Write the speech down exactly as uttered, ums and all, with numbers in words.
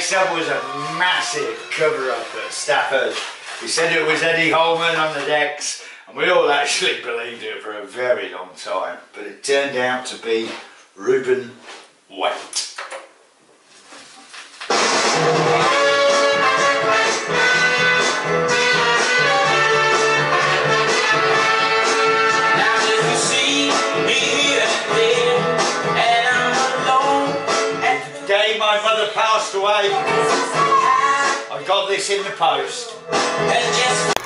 next up was a massive cover-up at Stafford. We said it was Eddie Holman on the decks, and we all actually believed it for a very long time, but it turned out to be Reuben White. My mother passed away. I got this in the post.